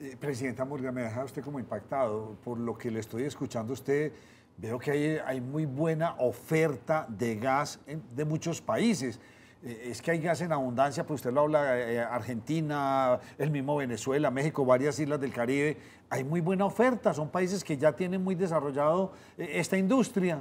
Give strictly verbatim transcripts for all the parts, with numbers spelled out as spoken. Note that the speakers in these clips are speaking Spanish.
Eh, Presidenta Murga, me deja usted como impactado por lo que le estoy escuchando a usted. Veo que hay, hay muy buena oferta de gas en- de muchos países. Eh, es que hay gas en abundancia, pues usted lo habla, eh, Argentina, el mismo Venezuela, México, varias islas del Caribe. Hay muy buena oferta, son países que ya tienen muy desarrollado eh, esta industria.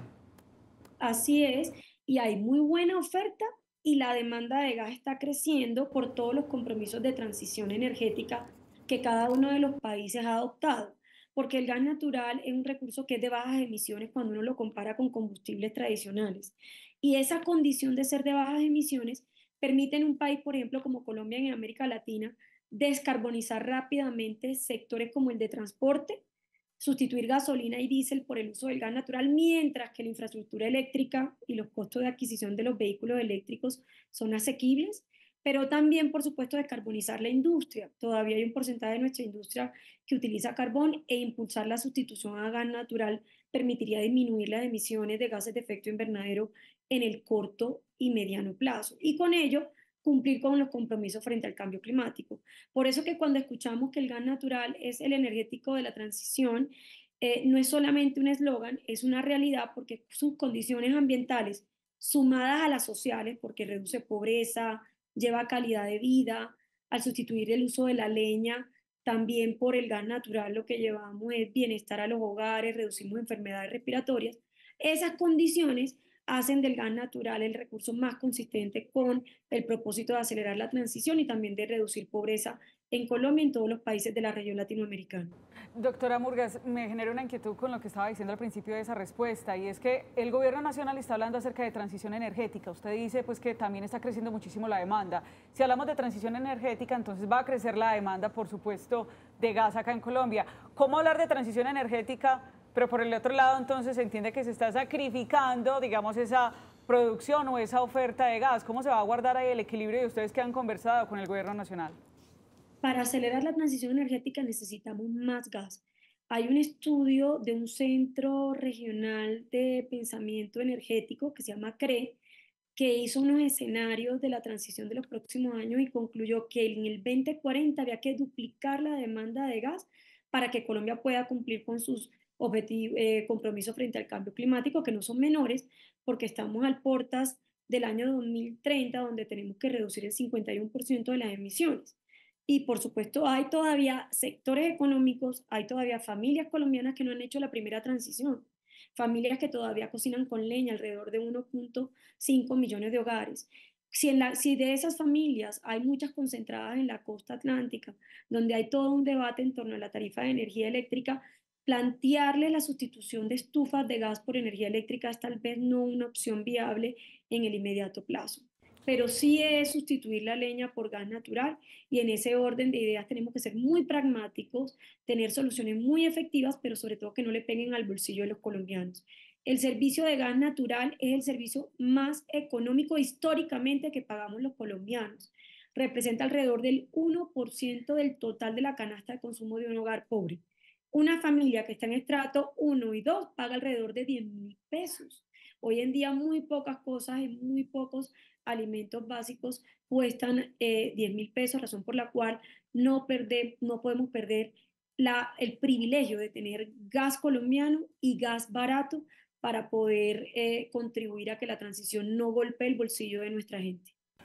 Así es, y hay muy buena oferta y la demanda de gas está creciendo por todos los compromisos de transición energética que cada uno de los países ha adoptado, porque el gas natural es un recurso que es de bajas emisiones cuando uno lo compara con combustibles tradicionales. Y esa condición de ser de bajas emisiones permite en un país, por ejemplo, como Colombia en América Latina, descarbonizar rápidamente sectores como el de transporte, sustituir gasolina y diésel por el uso del gas natural, mientras que la infraestructura eléctrica y los costos de adquisición de los vehículos eléctricos son asequibles, pero también, por supuesto, descarbonizar la industria. Todavía hay un porcentaje de nuestra industria que utiliza carbón e impulsar la sustitución a gas natural permitiría disminuir las emisiones de gases de efecto invernadero en el corto y mediano plazo. Y con ello, cumplir con los compromisos frente al cambio climático. Por eso que cuando escuchamos que el gas natural es el energético de la transición, eh, no es solamente un eslogan, es una realidad porque sus condiciones ambientales sumadas a las sociales, porque reduce pobreza, lleva calidad de vida, al sustituir el uso de la leña, también por el gas natural lo que llevamos es bienestar a los hogares, reducimos enfermedades respiratorias. Esas condiciones hacen del gas natural el recurso más consistente con el propósito de acelerar la transición y también de reducir pobreza en Colombia y en todos los países de la región latinoamericana. Doctora Murgas, me genera una inquietud con lo que estaba diciendo al principio de esa respuesta, y es que el gobierno nacional está hablando acerca de transición energética. Usted dice pues que también está creciendo muchísimo la demanda. Si hablamos de transición energética, entonces va a crecer la demanda, por supuesto, de gas acá en Colombia. ¿Cómo hablar de transición energética, pero por el otro lado entonces se entiende que se está sacrificando, digamos, esa producción o esa oferta de gas? ¿Cómo se va a guardar ahí el equilibrio de ustedes que han conversado con el gobierno nacional? Para acelerar la transición energética necesitamos más gas. Hay un estudio de un centro regional de pensamiento energético que se llama CRE, que hizo unos escenarios de la transición de los próximos años y concluyó que en el dos mil cuarenta había que duplicar la demanda de gas para que Colombia pueda cumplir con sus objetivos, eh, compromisos frente al cambio climático, que no son menores, porque estamos al portas del año dos mil treinta, donde tenemos que reducir el cincuenta y uno por ciento de las emisiones. Y por supuesto, hay todavía sectores económicos, hay todavía familias colombianas que no han hecho la primera transición, familias que todavía cocinan con leña, alrededor de uno punto cinco millones de hogares. Si, en la, si de esas familias hay muchas concentradas en la costa atlántica, donde hay todo un debate en torno a la tarifa de energía eléctrica, plantearle la sustitución de estufas de gas por energía eléctrica es tal vez no una opción viable en el inmediato plazo. Pero sí es sustituir la leña por gas natural y en ese orden de ideas tenemos que ser muy pragmáticos, tener soluciones muy efectivas, pero sobre todo que no le peguen al bolsillo de los colombianos. El servicio de gas natural es el servicio más económico históricamente que pagamos los colombianos. Representa alrededor del uno por ciento del total de la canasta de consumo de un hogar pobre. Una familia que está en estrato uno y dos paga alrededor de diez mil pesos. Hoy en día muy pocas cosas y muy pocos alimentos básicos cuestan eh, diez mil pesos, razón por la cual no, perder, no podemos perder la, el privilegio de tener gas colombiano y gas barato para poder eh, contribuir a que la transición no golpee el bolsillo de nuestra gente.